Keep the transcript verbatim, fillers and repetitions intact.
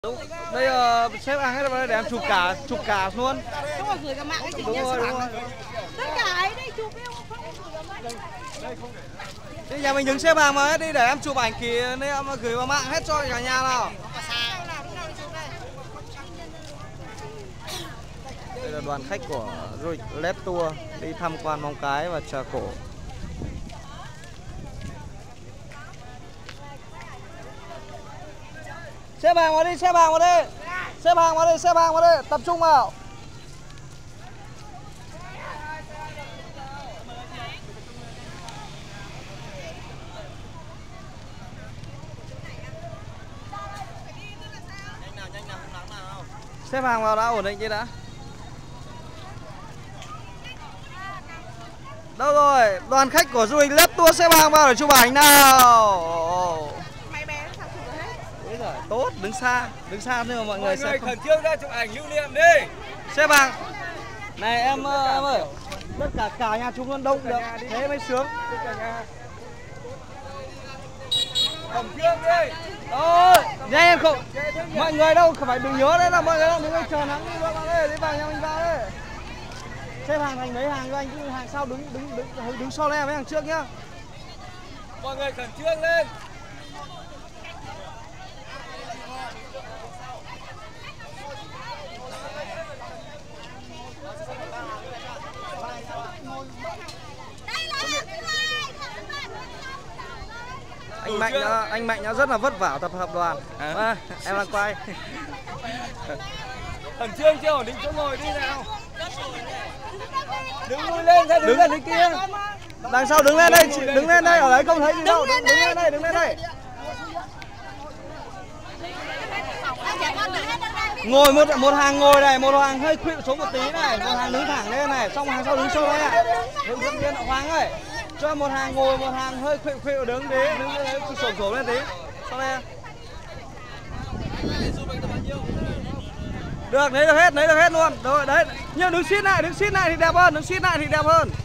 Đây uh, xếp hàng hết rồi để em chụp cả chụp cả luôn. Không phải gửi cả mạng ấy chị. Đúng rồi, đúng rồi. Tất cả ấy đây chụp em không phải gửi cả mạng. Đi nhà mình đứng xếp hàng mà hết đi để em chụp ảnh kỷ nên em gửi vào mạng hết cho cả nhà nào. Đây là đoàn khách của du lịch Led Tour đi tham quan Móng Cái và Trà Cổ. Xếp hàng vào đi, xếp hàng vào đi. Xếp hàng vào đi, xếp hàng vào đi, tập trung vào. Xếp hàng vào đã, ổn định chứ đã. Đâu rồi, đoàn khách của du lịch Led Tour xếp hàng vào để chụp ảnh nào. Máy bé sao chụp được hết. Đấy rồi, tốt, đứng xa, đứng xa nhưng mà mọi, mọi người sẽ không... khẩn trương ra chụp ảnh lưu niệm đi. Xếp hàng. Này em, em ơi, tất cả cả nhà chúng luôn đông được, thế mới sướng. Khẩn trương đi. Rồi, nhanh em không. Mọi người đâu phải đừng nhớ đấy là mọi người đâu, đừng chờ nắng đi vào đây, đi vào nhà mình vào đây. Xếp hàng thành mấy hàng cho anh chứ hàng sau đứng đứng đứng đứng so le với hàng trước nhá. Mọi người khẩn trương lên. Anh Mạnh đã, anh Mạnh đã rất là vất vả tập hợp đoàn. À, à, em đang quay. Khẩn trương chưa, ổn định chỗ ngồi đi nào. Đứng lui lên ra, đứng lên kia. Đằng sau đứng lên đây, chị đứng lên đây, ở đấy không thấy gì đâu. Đứng, đứng lên đây, đứng lên đây. Ngồi một một hàng ngồi này, một hàng hơi khuỵu xuống một tí này, một hàng đứng thẳng lên này, xong hàng sau đứng sâu này. Hướng dẫn viên Hoàng ơi, cho một hàng ngồi, một hàng hơi khuỵu khuỵu đứng tí, đứng lên xổm xổm lên tí. Sau đây. Được, lấy được hết, lấy được hết luôn. Rồi đấy, nhưng đứng xít lại, đứng xít lại thì đẹp hơn, đứng xít lại thì đẹp hơn.